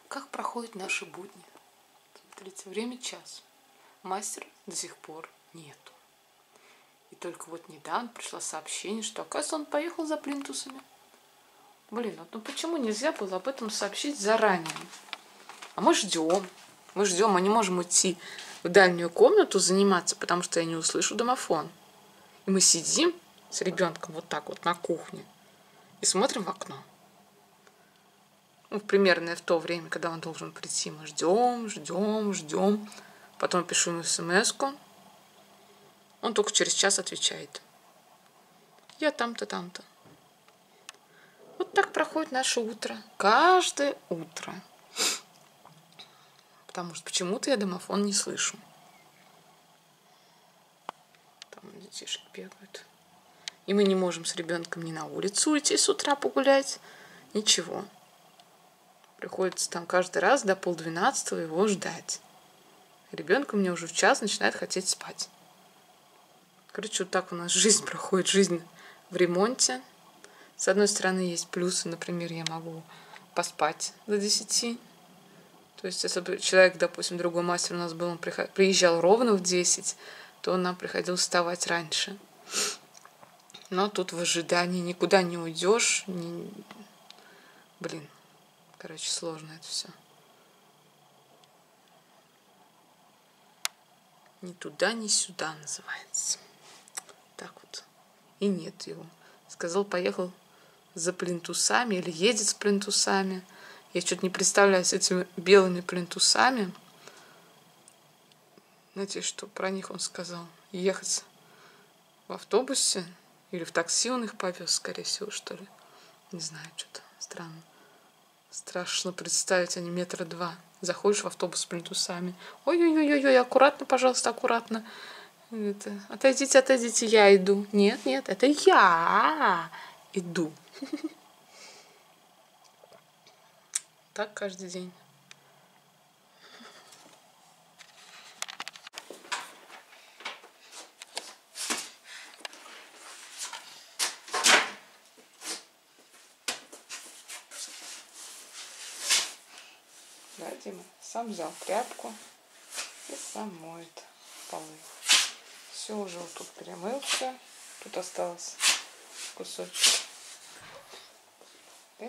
Как проходят наши будни? Смотрите, время час. Мастера до сих пор нету. И только вот недавно пришло сообщение, что, оказывается, он поехал за плинтусами. Блин, ну почему нельзя было об этом сообщить заранее? А мы ждем, мы не можем уйти в дальнюю комнату заниматься, потому что я не услышу домофон. И мы сидим с ребенком вот так вот на кухне и смотрим в окно. Ну, примерно в то время, когда он должен прийти, мы ждем. Потом пишу ему смс-ку. Он только через час отвечает. Я там-то, там-то. Вот так проходит наше утро. Каждое утро. Потому что почему-то я домофон не слышу. Там детишки бегают. И мы не можем с ребенком ни на улицу уйти с утра погулять. Ничего. Приходится там каждый раз до 11:30 его ждать. Ребенку мне уже в час начинает хотеть спать. Короче, вот так у нас жизнь проходит, жизнь в ремонте. С одной стороны, есть плюсы, например, я могу поспать до 10. То есть, если бы человек, допустим, другой мастер у нас был, он приезжал ровно в 10, то нам приходилось вставать раньше. Но тут в ожидании никуда не уйдешь. Блин, короче, сложно это все. Ни туда, ни сюда называется. Так вот. И нет его. Сказал, поехал за плинтусами или едет с плинтусами. Я что-то не представляю с этими белыми плинтусами. Знаете, что про них он сказал? Ехать в автобусе или в такси он их повез, скорее всего, что ли. Не знаю, что-то странно. Страшно представить, они 2 метра. Заходишь в автобус с плинтусами. Ой-ой-ой-ой, аккуратно, пожалуйста, аккуратно. Отойдите, я иду. Нет, это я иду. Так каждый день. Да, Дима сам взял тряпку и сам моет полы. Все уже вот тут перемыл все. Тут осталось кусочек. Да?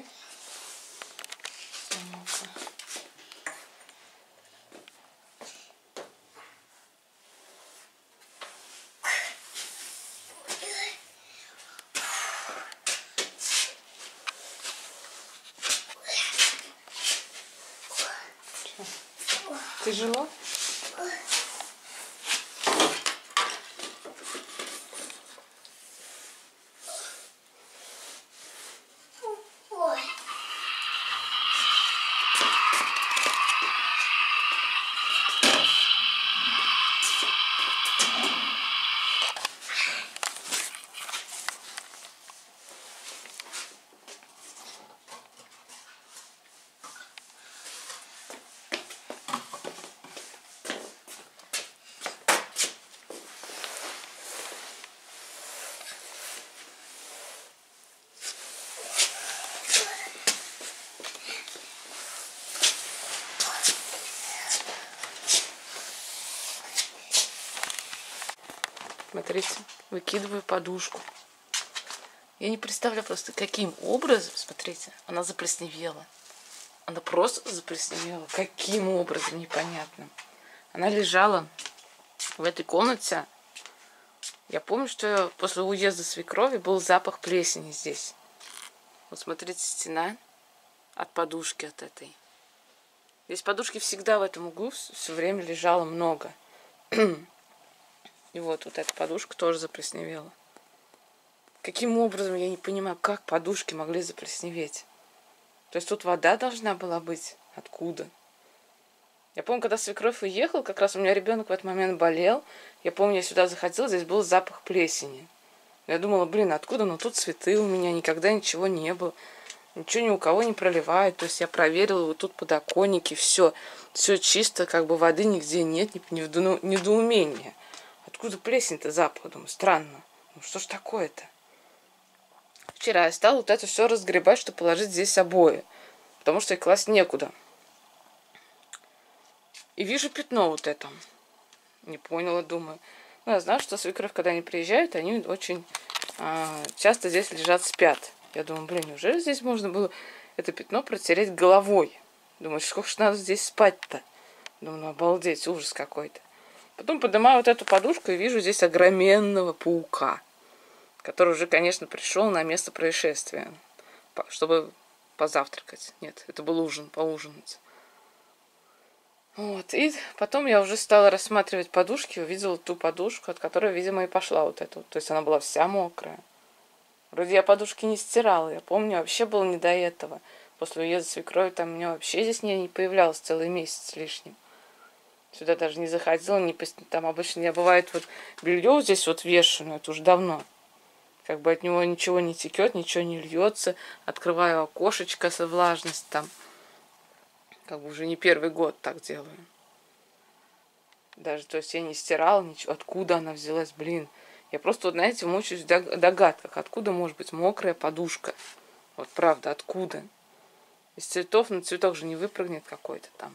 Тяжело? Смотрите, выкидываю подушку. Я не представляю просто, каким образом, смотрите, она заплесневела. Она просто заплесневела. Каким образом, непонятно. Она лежала в этой комнате. Я помню, что после уезда свекрови был запах плесени здесь. Вот смотрите, стена от подушки от этой. Здесь подушки всегда в этом углу все время лежало много. И вот эта подушка тоже заплесневела. Каким образом, я не понимаю, как подушки могли заплесневеть? То есть тут вода должна была быть. Откуда? Я помню, когда свекровь уехал, как раз у меня ребенок в этот момент болел. Я помню, я сюда заходила, здесь был запах плесени. Я думала, блин, откуда? Ну тут цветы у меня, никогда ничего не было. Ничего ни у кого не проливает. То есть я проверила вот тут подоконники, все чисто, как бы воды нигде нет, недоумение. Откуда плесень-то запах? Думаю, странно. Ну что ж такое-то? Вчера я стала вот это все разгребать, чтобы положить здесь обои. Потому что и класть некуда. И вижу пятно вот это. Не поняла, думаю. Ну, я знаю, что свекровь, когда они приезжают, они очень часто здесь лежат, спят. Я думаю, блин, неужели здесь можно было это пятно протереть головой? Думаю, сколько ж надо здесь спать-то? Думаю, ну обалдеть, ужас какой-то. Потом поднимаю вот эту подушку и вижу здесь огроменного паука, который уже, конечно, пришел на место происшествия, чтобы позавтракать. Нет, это был ужин, поужинать. Вот, и потом я уже стала рассматривать подушки, увидела ту подушку, от которой, видимо, и пошла вот эта. То есть она была вся мокрая. Вроде я подушки не стирала, я помню, вообще было не до этого. После уезда свекрови там у меня вообще здесь не появлялось целый месяц с лишним. Сюда даже не заходила, там обычно я бывает вот белье здесь вот вешаю, но это уже давно. Как бы от него ничего не текет, ничего не льется. Открываю окошечко со влажностью там. Как бы уже не первый год так делаю. Даже, то есть я не стирала ничего. Откуда она взялась, блин. Я просто, вот, знаете, мучаюсь в догадках. Откуда может быть мокрая подушка? Вот правда, откуда? Из цветов на цветок же не выпрыгнет какой-то там.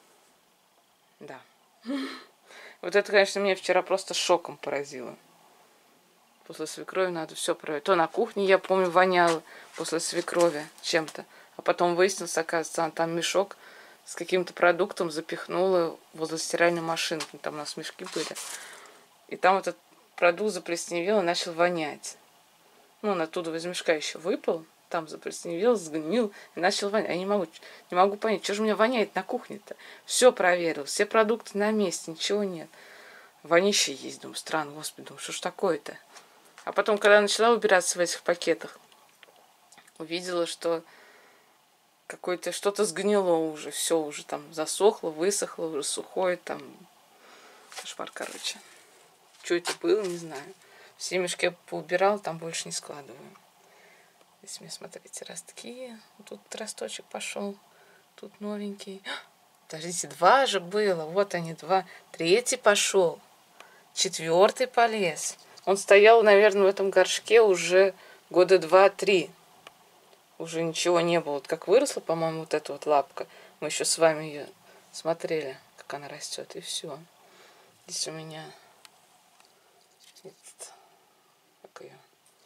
Да. Вот это, конечно, меня вчера просто шоком поразило. После свекрови надо все проверить. То на кухне, я помню, воняло после свекрови чем-то. А потом выяснилось, оказывается, она там мешок с каким-то продуктом запихнула возле стиральной машинки. Там у нас мешки были. И там этот продукт заплесневел и начал вонять. Ну, он оттуда из мешка еще выпал. Там заплесневел, сгнил и начал вонять. Я не могу понять, что же у меня воняет на кухне-то. Все проверил, все продукты на месте, ничего нет. Вонище есть, думаю, странно, господи, думаю, что ж такое-то. А потом, когда начала убираться в этих пакетах, увидела, что какое-то что-то сгнило уже, все уже там засохло, высохло, уже сухое, там кошмар, короче. Что это было, не знаю. Все мешки я поубирала, там больше не складываю. Здесь мне, смотрите, ростки. Тут росточек пошел, тут новенький. Подождите, 2 же было, вот они 2. 3 пошел, 4 полез. Он стоял, наверное, в этом горшке уже года 2-3. Уже ничего не было. Вот как выросла, по-моему, вот эта вот лапка. Мы еще с вами ее смотрели, как она растет, и все. Здесь у меня как ее?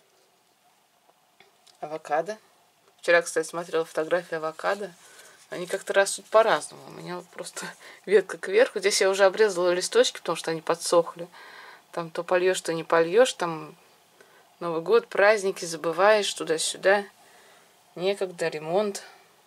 Авокадо. Вчера, кстати, смотрела фотографии авокадо. Они как-то растут по-разному. У меня вот просто ветка кверху. Здесь я уже обрезала листочки, потому что они подсохли. Там то польешь, то не польешь. Там Новый год, праздники, забываешь туда-сюда. Некогда, ремонт.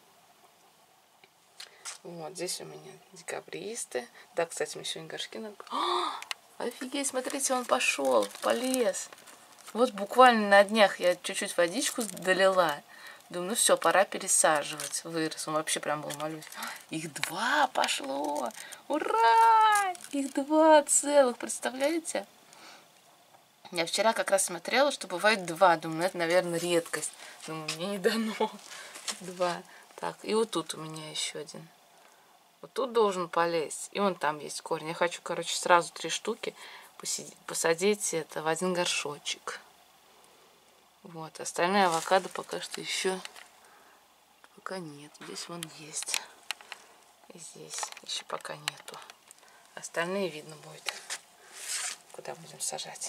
Вот здесь у меня декабристы. Да, кстати, мы сегодня горшки надо... Офигеть, смотрите, он пошел, полез. Вот буквально на днях я чуть-чуть водичку долила. Думаю, ну все, пора пересаживать. Вырос. Он вообще прям был малюсь. Их 2 пошло. Ура! Их 2 целых. Представляете? Я вчера как раз смотрела, что бывает 2. Думаю, ну это, наверное, редкость. Думаю, мне не дано 2. Так, и вот тут у меня еще один. Вот тут должен полезть. И вон там есть корень. Я хочу, короче, сразу 3 штуки посадить это в один горшочек. Вот. Остальные авокадо пока что еще пока нет. Здесь вон есть. И здесь еще пока нету. Остальные видно будет. Куда будем сажать.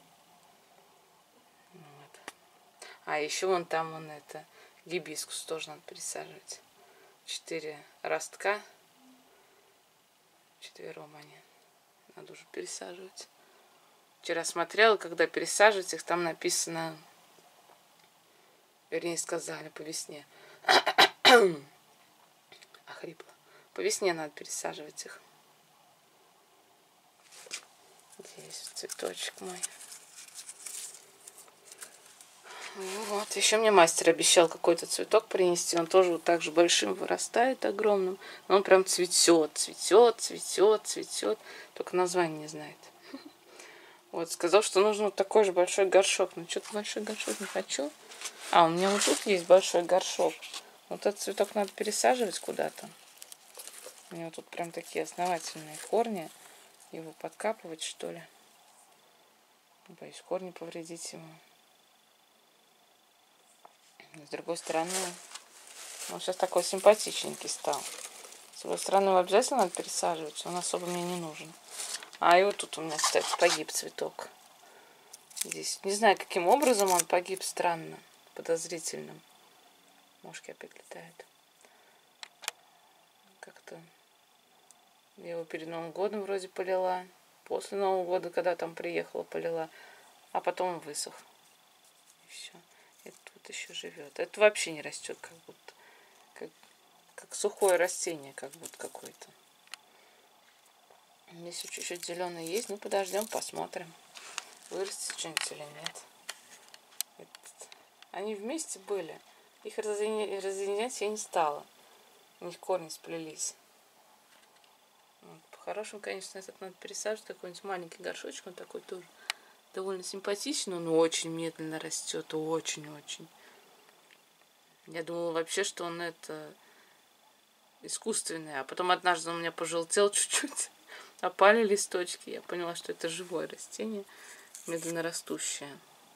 Вот. А еще вон там вон это гибискус тоже надо пересаживать. 4 ростка. 4 они. Надо уже пересаживать. Вчера смотрела, когда пересаживать их, там написано, вернее сказали, по весне. Охрипла. По весне надо пересаживать их. Здесь цветочек мой. Вот, еще мне мастер обещал какой-то цветок принести. Он тоже вот так же большим вырастает, огромным. Но он прям цветет, цветет, цветет, цветет. Только название не знает. Вот, сказал, что нужен вот такой же большой горшок. Но что-то большой горшок не хочу. А, у меня вот тут есть большой горшок. Вот этот цветок надо пересаживать куда-то. У него тут прям такие основательные корни. Его подкапывать, что ли. Боюсь, корни повредить ему. С другой стороны, он сейчас такой симпатичненький стал. С его стороны обязательно надо пересаживать, он особо мне не нужен. А и вот тут у меня, кстати, погиб цветок. Здесь. Не знаю, каким образом он погиб, странно, подозрительно. Мошки опять летают. Как-то я его перед Новым годом вроде полила. После Нового года, когда там приехала, полила. А потом он высох. И все. Это вот еще живет. Это вообще не растет, как будто. Как сухое растение, как будто какое-то. Здесь чуть-чуть зеленый есть. Ну, подождем, посмотрим. Вырастет что-нибудь или нет. Они вместе были. Их разъединять я не стала. У них корни сплелись. Вот. По-хорошему, конечно, этот надо пересаживать. Какой-нибудь маленький горшочек. Он такой тоже довольно симпатичный, но очень медленно растет. Очень-очень. Я думала вообще, что он это искусственный. А потом однажды он у меня пожелтел чуть-чуть. Опали листочки. Я поняла, что это живое растение. Медленно растущее.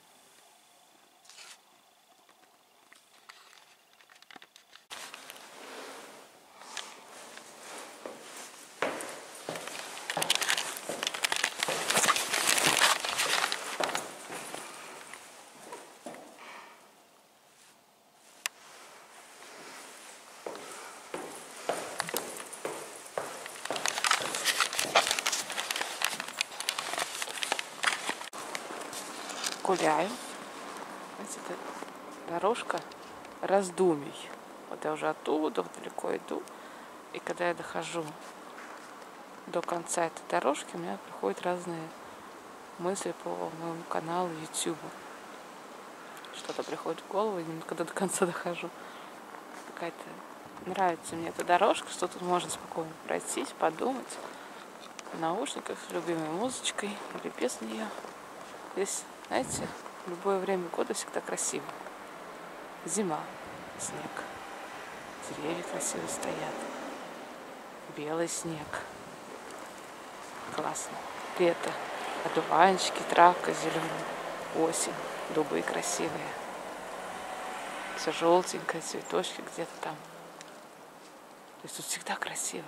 Гуляю. Знаете, это дорожка раздумий. Вот я уже оттуда далеко иду. И когда я дохожу до конца этой дорожки, у меня приходят разные мысли по моему каналу YouTube. Что-то приходит в голову, и когда до конца дохожу. Какая-то нравится мне эта дорожка, что тут можно спокойно пройтись, подумать. В наушниках, с любимой музычкой или без нее. Здесь, знаете, в любое время года всегда красиво. Зима, снег. Деревья красиво стоят. Белый снег. Классно. Лето. Одуванчики, травка зеленая. Осень. Дубы красивые. Все желтенькое, цветочки где-то там. То есть тут всегда красиво.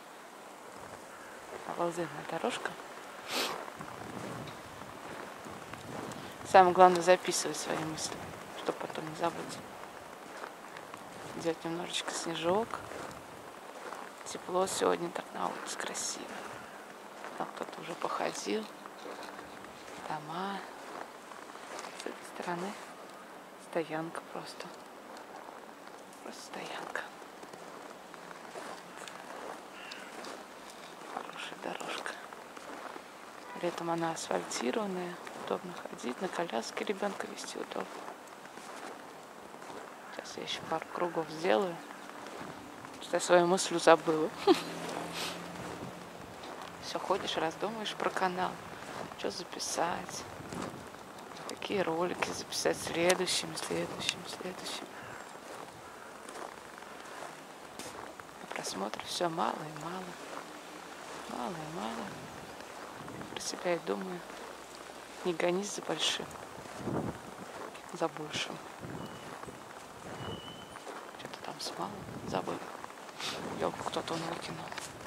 Обалденная дорожка. Самое главное записывать свои мысли, чтобы потом не забыть. Делать немножечко снежок. Тепло сегодня так на улице красиво. Там кто-то уже походил. Дома. С этой стороны стоянка просто. Просто стоянка. Хорошая дорожка. Летом она асфальтированная. Удобно ходить. На коляске ребенка вести удобно. Сейчас я еще пару кругов сделаю. Что я свою мысль забыла. Все, ходишь, раздумаешь про канал. Что записать. Какие ролики записать следующим. А просмотров все мало и мало. Мало и мало. Про себя и думаю. Не гонись за большим. За большим. Что-то там с малым забыл. Елку кто-то он выкинул.